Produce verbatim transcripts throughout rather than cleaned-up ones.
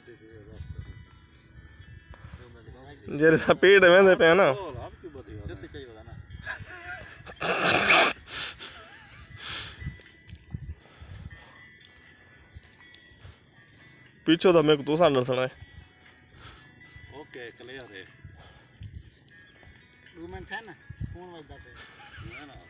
जेरे स्पीड वेंदे पे ना पीछे तो मेरे को तू सांडल सुना है। ओके क्लियर है। दो मिनट है ना फोन बजदा पे है ना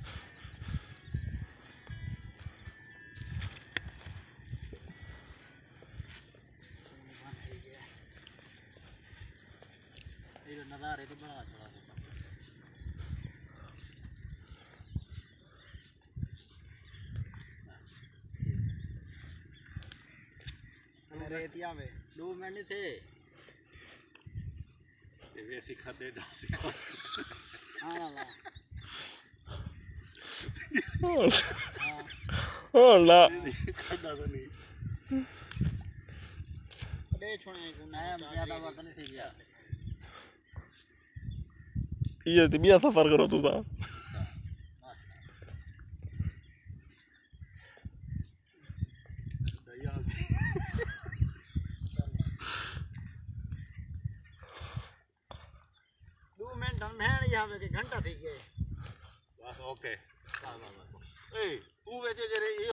ये नज़ारे तो बड़ा अच्छा है। रेतिया में दो मिनट नहीं थे ये वैसे खाते डांस हां ला हां ला खड़ा तो नहीं अरे छोड़े को ना ज्यादा वक्त नहीं थी गया ये तो बिया सफर करो तू ता दो मिनट हम हैं यहाँ पे घंटा थी गए बस ओके। ए तू वेचे जरे